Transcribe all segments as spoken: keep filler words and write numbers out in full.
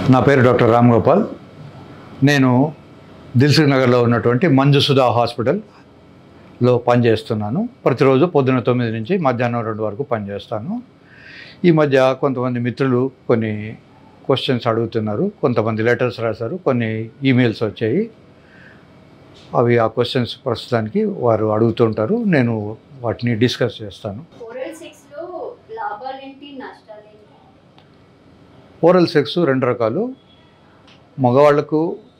నా పేరు డాక్టర్ రామ్గోపాల్. నేను దిల్సుఖ్నగర్లో ఉన్నటువంటి మంజు సుధా హాస్పిటల్లో పనిచేస్తున్నాను. ప్రతిరోజు పొద్దున తొమ్మిది నుంచి మధ్యాహ్నం రెండు వరకు పనిచేస్తాను. ఈ మధ్య కొంతమంది మిత్రులు కొన్ని క్వశ్చన్స్ అడుగుతున్నారు, కొంతమంది లెటర్స్ రాశారు, కొన్ని ఈమెయిల్స్ వచ్చాయి. అవి ఆ క్వశ్చన్స్ ప్రస్తుతానికి వారు అడుగుతుంటారు, నేను వాటిని డిస్కస్ చేస్తాను. ఓరల్ సెక్స్ రెండు రకాలు. మగవాళ్లకు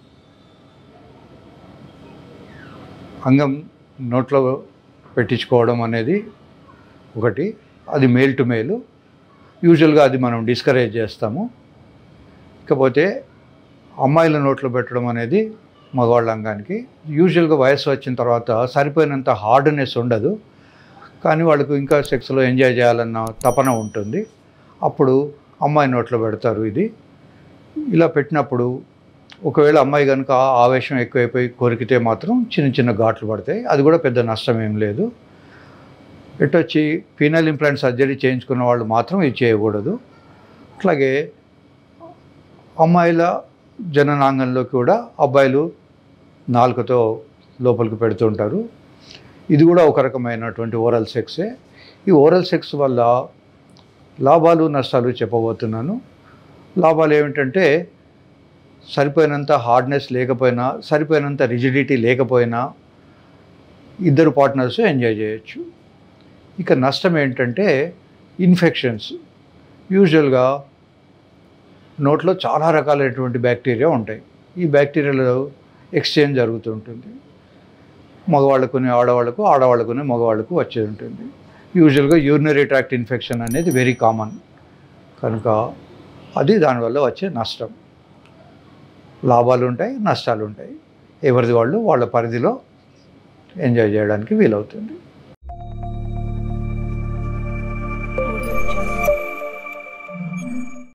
అంగం నోట్లో పెట్టించుకోవడం అనేది ఒకటి, అది మేల్ టు మేల్. యూజువల్గా అది మనం డిస్కరేజ్ చేస్తాము. ఇకపోతే అమ్మాయిల నోట్లో పెట్టడం అనేది మగవాళ్ళ అంగానికి యూజువల్గా వయసు వచ్చిన తర్వాత సరిపోయినంత హార్డ్నెస్ ఉండదు, కానీ వాళ్ళకు ఇంకా సెక్స్లో ఎంజాయ్ చేయాలన్న తపన ఉంటుంది. అప్పుడు అమ్మాయి నోట్లో పెడతారు. ఇది ఇలా పెట్టినప్పుడు ఒకవేళ అమ్మాయి కనుక ఆవేశం ఎక్కువైపోయి కొరికితే మాత్రం చిన్న చిన్న ఘాట్లు పడతాయి. అది కూడా పెద్ద నష్టం ఏం లేదు. ఎటొచ్చి పీనల్ ఇంప్లాంట్ సర్జరీ చేయించుకున్న వాళ్ళు మాత్రం ఇది చేయకూడదు. అట్లాగే అమ్మాయిల జననాంగంలోకి కూడా అబ్బాయిలు నాలుకతో లోపలికి పెడుతుంటారు. ఇది కూడా ఒక రకమైనటువంటి ఓరల్ సెక్సే. ఈ ఓరల్ సెక్స్ వల్ల లాభాలు నష్టాలు చెప్పబోతున్నాను. లాభాలు ఏమిటంటే సరిపోయినంత హార్డ్నెస్ లేకపోయినా, సరిపోయినంత రిజిడిటీ లేకపోయినా ఇద్దరు పార్ట్నర్స్ ఎంజాయ్ చేయొచ్చు. ఇక నష్టం ఏంటంటే ఇన్ఫెక్షన్స్. యూజువల్గా నోట్లో చాలా రకాలైనటువంటి బ్యాక్టీరియా ఉంటాయి. ఈ బ్యాక్టీరియాలో ఎక్స్చేంజ్ జరుగుతుంటుంది. మగవాళ్ళకుని ఆడవాళ్ళకు, ఆడవాళ్ళకుని మగవాళ్ళకు వచ్చేది ఉంటుంది. యూజువల్గా యూరినరీ ట్రాక్ట్ ఇన్ఫెక్షన్ అనేది వెరీ కామన్ కనుక అది దానివల్ల వచ్చే నష్టం. లాభాలు ఉంటాయి, నష్టాలు ఉంటాయి. ఎవరిది వాళ్ళు వాళ్ళ పరిధిలో ఎంజాయ్ చేయడానికి వీలవుతుంది.